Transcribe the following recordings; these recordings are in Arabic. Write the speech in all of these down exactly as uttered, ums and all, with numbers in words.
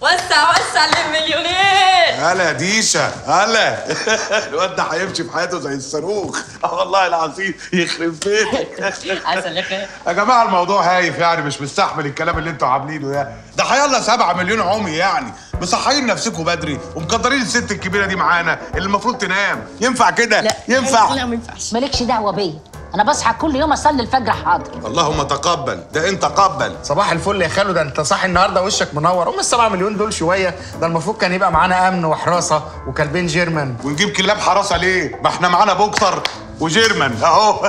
وسع وسع للمليونير. هلا ديشا هلا. الواد ده هيمشي في حياته زي الصاروخ. اه والله العظيم يخرب بيتك. عسل يا خير. يا جماعه الموضوع هايف يعني، مش مستحمل الكلام اللي انتوا عاملينه ده. ده هيلا سبعة مليون عمي يعني، مصحيين نفسكم بدري ومقدرين الست الكبيره دي معانا اللي المفروض تنام. ينفع كده؟ لا ينفع؟ لا ما ينفعش. مالكش دعوه بيا، انا بصحى كل يوم اصلي الفجر حاضر. اللهم تقبل. ده انت قبل. صباح الفل يا خالو، ده انت صاحي النهارده وشك منور. ام السبعة مليون دول شويه، ده المفروض كان يبقى معانا امن وحراسه وكلبين جيرمان. ونجيب كلاب حراسه ليه؟ ما احنا معانا بوكسر وجيرمان اهو.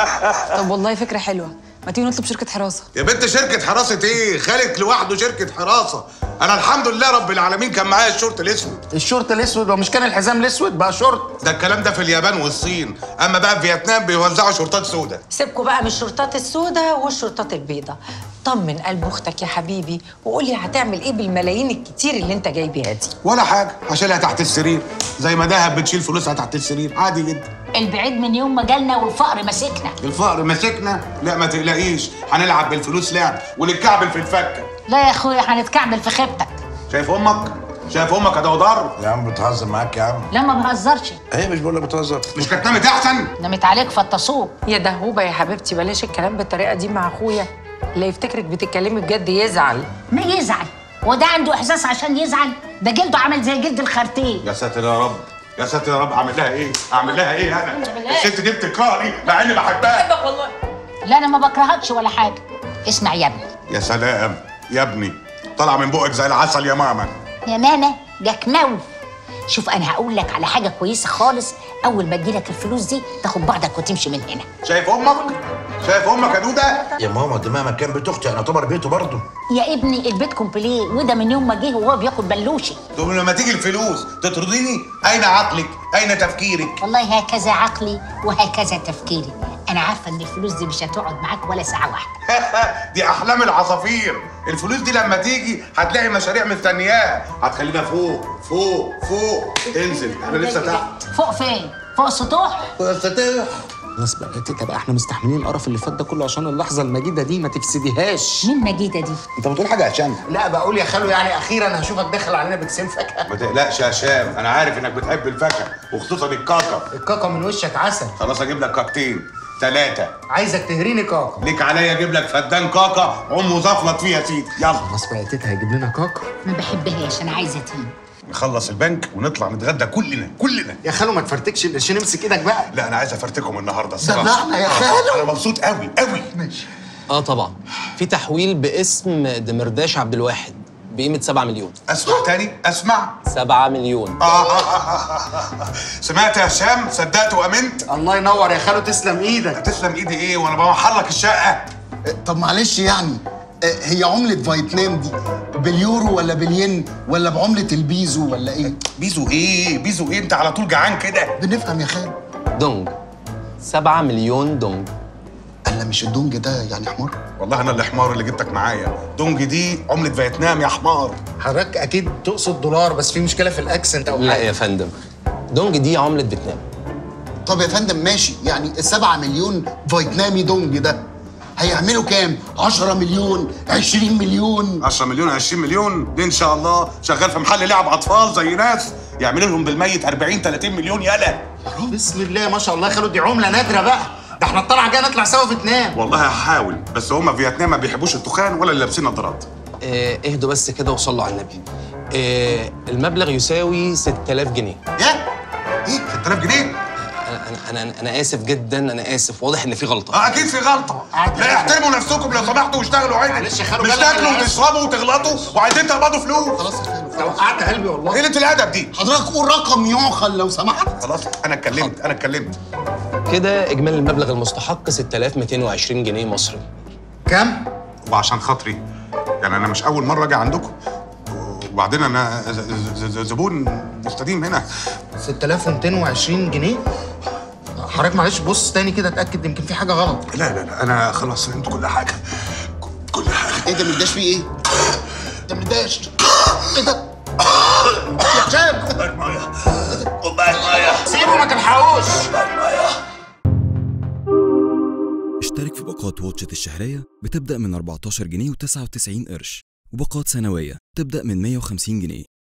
طب والله فكره حلوه، ما تيجي نطلب شركه حراسه. يا بنت شركه حراسه ايه؟ خالد لوحده شركه حراسه. انا الحمد لله رب العالمين كان معايا الشورت الاسود. الشورت الاسود؟ ومش كان الحزام الاسود بقى شورت؟ ده الكلام ده في اليابان والصين، اما بقى في فيتنام بيوزعوا شورتات سودا. سيبكوا بقى من الشرطات السوداء والشرطات البيضاء. طمن قلب اختك يا حبيبي وقولي هتعمل ايه بالملايين الكتير اللي انت جاي بيها دي. ولا حاجه، هشيلها تحت السرير زي ما دهب بتشيل فلوسها تحت السرير عادي جدا. البعيد من يوم ما جالنا والفقر ماسكنا. الفقر ماسكنا؟ لا ما تقلقيش، هنلعب بالفلوس لعب ونتكعبل في الفكه. لا يا اخويا هنتكعبل في خيبتك. شايف امك؟ شايف امك يا دودار؟ يا عم بتهزر معاك يا عم. لا ما بهزرش. هي مش بقول لك بتهزر؟ مش كانت نامت احسن؟ نمت عليك فطسوك. يا دهوبه يا حبيبتي بلاش الكلام بالطريقه دي مع اخويا، لا يفتكرك بتتكلمي بجد يزعل. ما يزعل؟ وده عنده احساس عشان يزعل؟ ده جلده عامل زي جلد الخرتين. يا ساتر يا رب، يا ساتر يا رب. اعمل لها ايه؟ اعمل لها ايه انا؟ الست دي بتكرهني مع اني بحبها. بحبك والله. لا انا ما بكرهكش ولا حاجه. اسمع يا ابني. يا سلام يا ابني، طالع من بقك زي العسل يا ماما. يا ماما جاك موف. شوف انا هقول لك على حاجه كويسه خالص، اول ما تجيلك الفلوس دي تاخد بعضك وتمشي من هنا. شايف امك؟ شايف امك يا دوده؟ يا ماما دي مهما كان بيت اختي انا اعتبر بيته برضه. يا ابني البيت كومبليه، وده من يوم ما جه وهو بياكل بلوشي. طب لما تيجي الفلوس تطرديني؟ اين عقلك؟ اين تفكيرك؟ والله هكذا عقلي وهكذا تفكيري. انا عارفه ان الفلوس دي مش هتقعد معاك ولا ساعه واحده. دي احلام العصافير. الفلوس دي لما تيجي هتلاقي مشاريع مستنياها، هتخلينا فوق فوق فوق. انزل احنا لسه تحت. فوق فين؟ فوق السطوح؟ فوق السطوح. خلاص بقى يا تيتا بقى، احنا مستحملين القرف اللي فات ده كله عشان اللحظه المجيده دي، ما تفسديهاش. مين مجيده دي؟ انت بتقول حاجه يا هشام؟ لا بقول يا خالو يعني اخيرا هشوفك داخل علينا بكسين فاكهه. ما تقلقش يا هشام، انا عارف انك بتحب الفاكهه وخصوصا الكاكا. الكاكا من وشك عسل. خلاص اجيب لك كاكتين ثلاثه. عايزك تهريني كاكا. ليك عليا اجيب لك فدان كاكا عم وزفلط فيه يا سيدي. يلا خلاص بقى يا تيتا هيجيب لنا كاكا. ما بحبهاش، انا عايزه تين. نخلص البنك ونطلع نتغدى كلنا كلنا. يا خالو ما تفرتكش القرشين، امسك ايدك بقى. لا انا عايز افرتكم النهارده الصراحه. دلعنا يا خالو. انا مبسوط قوي قوي. ماشي. اه طبعا في تحويل باسم دمرداش عبد الواحد بقيمه سبعة مليون. اسمع تاني اسمع. سبعة مليون. آه آه آه آه. سمعت يا هشام؟ صدقت وامنت. الله ينور يا خالو، تسلم ايدك. تسلم ايدي ايه وانا بمحر لك الشقه؟ طب معلش يعني هي عملة فيتنام دي باليورو ولا بالين ولا بعملة البيزو ولا ايه؟ بيزو ايه؟ بيزو ايه؟ انت على طول جعان كده. بنفهم يا خالد. دونج. سبعة مليون دونج. الا مش الدونج ده يعني حمار؟ والله انا اللي حمار اللي جبتك معايا. دونج دي عملة فيتنام يا حمار. حضرتك اكيد تقصد دولار، بس في مشكلة في الاكسنت او حاجة. لا يا فندم، دونج دي عملة فيتنام. طب يا فندم ماشي، يعني السبعة مليون فيتنامي دونج ده هيعملوا كام؟ عشرة مليون، عشرين مليون. عشرة مليون، عشرين مليون دي ان شاء الله شغال في محل لعب اطفال زي ناس يعملوا لهم بالميت أربعين ثلاثين مليون. يالا بسم الله ما شاء الله يا خالو، دي عملة نادرة بقى. ده احنا الطلعة جاية نطلع سوا فيتنام. والله هحاول، بس هم في فيتنام ما بيحبوش التخان ولا اللي لابسين نظارات. اه اهدوا بس كده وصلوا على النبي. اه المبلغ يساوي ستة آلاف جنيه. يا ايه ستة آلاف جنيه؟ انا انا انا اسف جدا، انا اسف، واضح ان في غلطه. اه اكيد في غلطه. لا احترموا نفسكم لو سمحتوا واشتغلوا عادي. معلش يا خالو، مش تاكلوا وتشربوا وتغلطوا وعايزين تقبضوا فلوس. خلاص يا خالد. لو وقعت قلبي والله. ايه قله الادب دي؟ حضرتك قول رقم يعقل لو سمحت. خلاص انا اتكلمت انا اتكلمت. كده اجمالي المبلغ المستحق ستة آلاف ومئتين وعشرين جنيه مصري. كام؟ وعشان خاطري يعني انا مش اول مره اجي عندكم، وبعدين انا زبون مستديم هنا. ستة آلاف ومئتين وعشرين جنيه؟ حضرتك معلش بص تاني كده اتاكد يمكن في حاجه غلط. لا لا لا انا خلاص فهمت كل حاجه كل حاجه. ايه ده متداش فيه ايه؟ ده متداش. ايه ده؟ يا هشام كوبايه ميه كوبايه ميه. سيبه ما تلحقوش. اشترك في باقات واتشت الشهرية بتبدأ من أربعتاشر جنيه وتسعة وتسعين قرش، وباقات سنوية تبدأ من مية وخمسين جنيه.